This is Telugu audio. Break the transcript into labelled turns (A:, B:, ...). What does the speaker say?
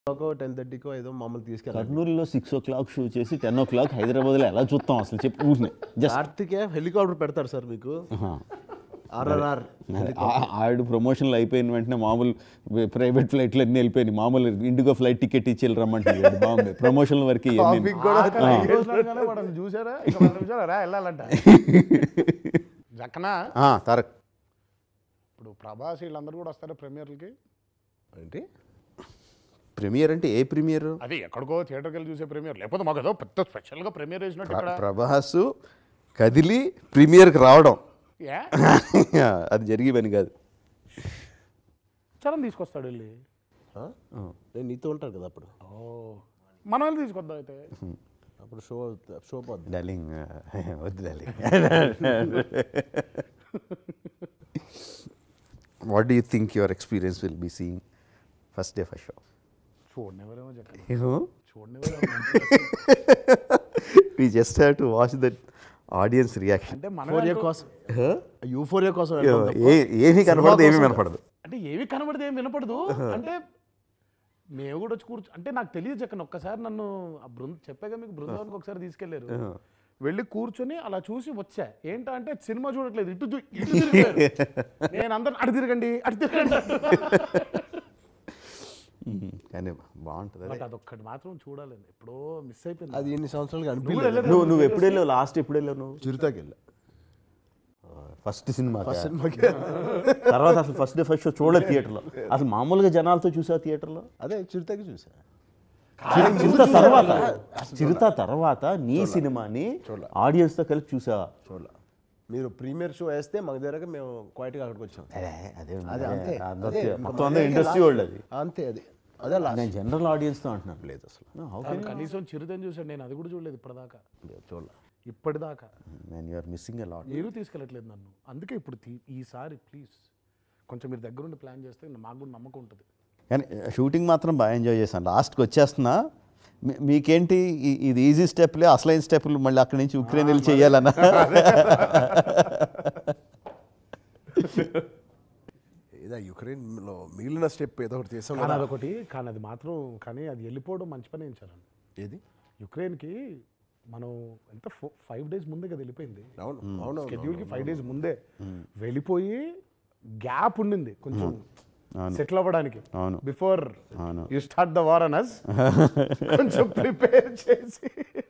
A: 10:30కో ఏదో మమ్మల్ని తీసుకెళ్ళాలి.
B: కర్నూలులో 6 o'clock షూ చేసి 10 o'clock హైదరాబాద్లో ఎలా చూస్తాం అసలు చెప్పు ఊరినే
A: కార్తికే హెలికాప్టర్ పెడతారు సార్ మీకు. ఆర్ఆర్ఆర్
B: ఆవిడ ప్రమోషన్లు అయిపోయిన వెంటనే మామూలు ప్రైవేట్ ఫ్లైట్లు అన్నీ వెళ్ళిపోయినాయి. మామూలు ఇండిగో ఫ్లైట్ టికెట్ ఇచ్చి రమ్మంటారు బాగుంది ప్రమోషన్ల వరకు.
C: చూసారా వెళ్ళాలంట జక్కనా
B: తారక్.
C: ఇప్పుడు ప్రభాస్ వీళ్ళందరూ కూడా వస్తారు ప్రీమియర్లకి.
A: ఏంటి
B: ప్రీమియర్ అంటే ఏ ప్రీమియర్?
C: అది ఎక్కడికో థియేటర్కి వెళ్ళి చూసే ప్రీమియర్, లేకపోతే మాకు ఏదో పెద్ద స్పెషల్గా ప్రీమియర్ వేసినట్టు ఇక్కడ
B: ప్రభాస్ కదిలి ప్రీమియర్కి రావడం అది జరిగే పని కాదు.
C: చరణ్ తీసుకొస్తాడు వెళ్ళి.
A: నేను నీతో ఉంటాను కదా అప్పుడు.
C: మనం వెళ్ళి తీసుకొద్దాం అయితే.
A: అప్పుడు షో పోద్ది.
B: డార్లింగ్ వద్దు darling. What do you think your experience will be seeing first day first show?
C: చూడనివ్వరేమో చెప్పండి,
B: we just have to watch that audience reaction.
C: అంటే
A: యూఫోరియా కోసం
B: ఏమీ కనపడదు, ఏమీ వినపడదు.
C: అంటే ఏమి కనబడదు, ఏమి వినపడదు. అంటే మేము కూడా వచ్చి అంటే నాకు తెలియదు జక్కన. ఒక్కసారి నన్ను చెప్పాక మీకు బృందావనికి ఒకసారి తీసుకెళ్లారు. వెళ్ళి కూర్చొని అలా చూసి వచ్చా. ఏంటంటే సినిమా చూడట్లేదు, ఇటు తిరిగారు. నేను అందరు అటు తిరగండి అటు తిరగండి.
B: కానీ బాగుంటుంది.
C: బట్ అదొక్కటి మాత్రం చూడాలండి, ఎప్పుడో మిస్ అయిపోయింది.
A: అది ఎన్ని సంవత్సరాలుగా
B: నువ్వు ఎప్పుడు వెళ్ళావు? లాస్ట్ ఎప్పుడు వెళ్ళావు నువ్వు?
A: చిరుతాకి వెళ్ళా.
B: ఫస్ట్ సినిమాకి
A: తర్వాత
B: అసలు ఫస్ట్ డే ఫస్ట్ షో చూడలేదు థియేటర్లో. అసలు మామూలుగా జనాలతో చూసావు థియేటర్లో?
A: అదే చిరుతాకి చూసా.
B: చిరుత తర్వాత నీ సినిమాని ఆడియన్స్తో కలిపి చూసావా?
A: చూడలే. మీరు ప్రీమియర్ షో వేస్తే మాకు దగ్గర మేము క్వైట్గా అక్కడికి వచ్చాం.
B: మొత్తం అందరూ ఇండస్ట్రీ వాళ్ళు అది
A: అంతే. అదే
B: నేను జనరల్ ఆడియన్స్తో అంటున్నాను. లేదు అసలు
C: కనీసం చిరుతని చూసాను నేను, అది కూడా చూడలేదు ఇప్పటిదాకా.
A: చూడలే
C: ఇప్పటిదాకా.
B: Missing a lot.
C: మీరు తీసుకెళ్ళట్లేదు నన్ను, అందుకే ఇప్పుడు ఈసారి ప్లీజ్ కొంచెం మీరు దగ్గరుండి ప్లాన్ చేస్తే మాకు కూడా నమ్మకం ఉంటుంది.
B: కానీ షూటింగ్ మాత్రం బాగా ఎంజాయ్ చేశాను. లాస్ట్కి వచ్చేస్తున్నా. మీకేంటి ఇది ఈజీ స్టెప్లే, అసలైన స్టెప్లు మళ్ళీ అక్కడి నుంచి ఉక్రెయిన్ వెళ్ళి చేయాలన్నా?
A: ఏదో యుక్రెయిన్లో మిగిలిన స్టెప్ ఏదో ఒకటి చేసాం.
C: అదొకటి కానీ అది మాత్రం, కానీ అది వెళ్ళిపోవడం మంచి పని ఇచ్చారండి.
A: ఏది
C: యుక్రెయిన్కి మనం ఎంత 5 days ముందే కదా వెళ్ళిపోయింది.
A: అవును,
C: షెడ్యూల్కి 5 days ముందే వెళ్ళిపోయి గ్యాప్ ఉండింది కొంచెం సెటిల్ అవ్వడానికి. Before you start the war on us కొంచెం ప్రిపేర్ చేసి